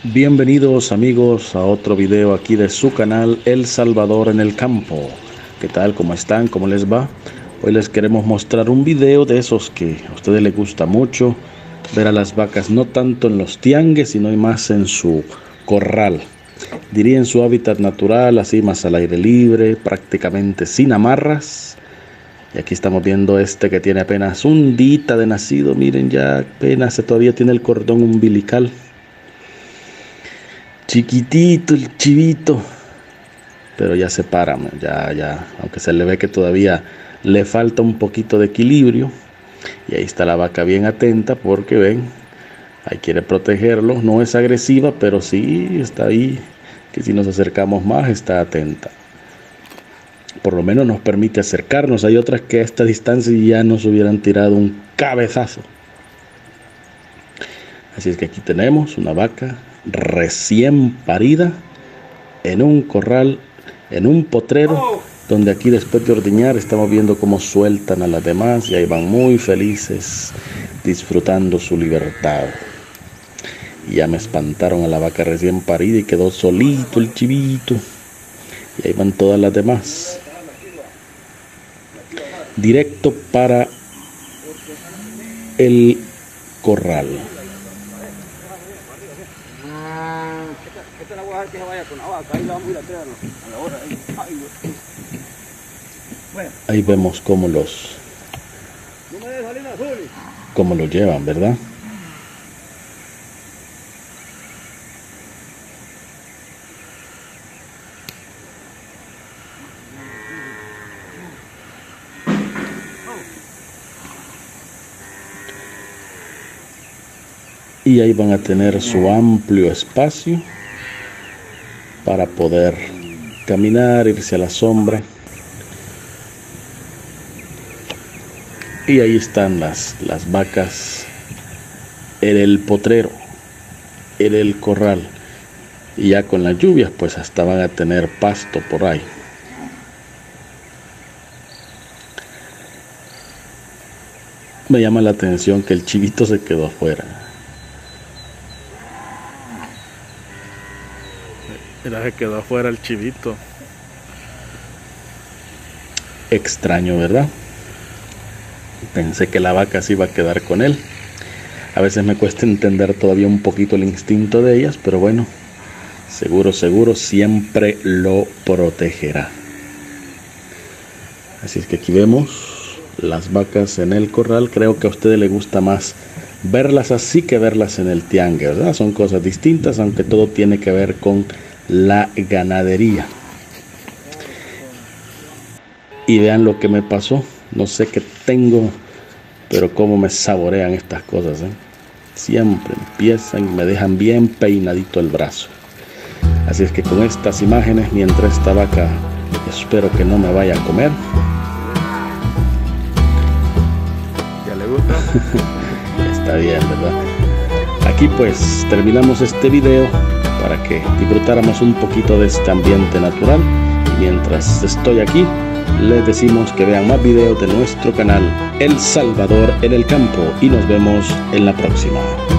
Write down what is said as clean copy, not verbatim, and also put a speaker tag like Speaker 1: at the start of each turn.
Speaker 1: Bienvenidos amigos a otro video aquí de su canal El Salvador en el Campo. ¿Qué tal? ¿Cómo están? ¿Cómo les va? Hoy les queremos mostrar un video de esos que a ustedes les gusta mucho, ver a las vacas no tanto en los tiangues, sino más en su corral. Diría en su hábitat natural, así más al aire libre, prácticamente sin amarras. Y aquí estamos viendo este que tiene apenas un día de nacido. Miren, ya apenas todavía tiene el cordón umbilical. Chiquitito el chivito, pero ya se para, ya, aunque se le ve que todavía le falta un poquito de equilibrio. Y ahí está la vaca bien atenta porque ven, ahí quiere protegerlo. No es agresiva, pero sí está ahí, que si nos acercamos más está atenta. Por lo menos nos permite acercarnos. Hay otras que a esta distancia ya nos hubieran tirado un cabezazo. Así es que aquí tenemos una vaca recién parida en un corral, en un potrero, donde aquí después de ordeñar estamos viendo cómo sueltan a las demás y ahí van muy felices disfrutando su libertad. Y ya me espantaron a la vaca recién parida y quedó solito el chivito, y ahí van todas las demás directo para el corral. Ahí vemos cómo lo llevan, ¿verdad? Y ahí van a tener su amplio espacio para poder caminar, irse a la sombra. Y ahí están las vacas en el potrero, en el corral. Y ya con las lluvias pues hasta van a tener pasto por ahí. Me llama la atención que el chivito se quedó afuera.
Speaker 2: Mira, se quedó afuera el chivito.
Speaker 1: Extraño, ¿verdad? Pensé que la vaca se iba a quedar con él. A veces me cuesta entender todavía un poquito el instinto de ellas, pero bueno, seguro siempre lo protegerá. Así es que aquí vemos las vacas en el corral. Creo que a ustedes les gusta más verlas así que verlas en el tiangue, ¿verdad? Son cosas distintas, aunque todo tiene que ver con la ganadería. Y vean lo que me pasó. No sé qué tengo, pero cómo me saborean estas cosas, ¿eh? Siempre empiezan y me dejan bien peinadito el brazo. Así es que con estas imágenes, mientras esta vaca espero que no me vaya a comer.
Speaker 2: ¿Ya le gusta?
Speaker 1: Está bien, ¿verdad? Aquí pues terminamos este video para que disfrutáramos un poquito de este ambiente natural. Y mientras estoy aquí, les decimos que vean más videos de nuestro canal El Salvador en el Campo y nos vemos en la próxima.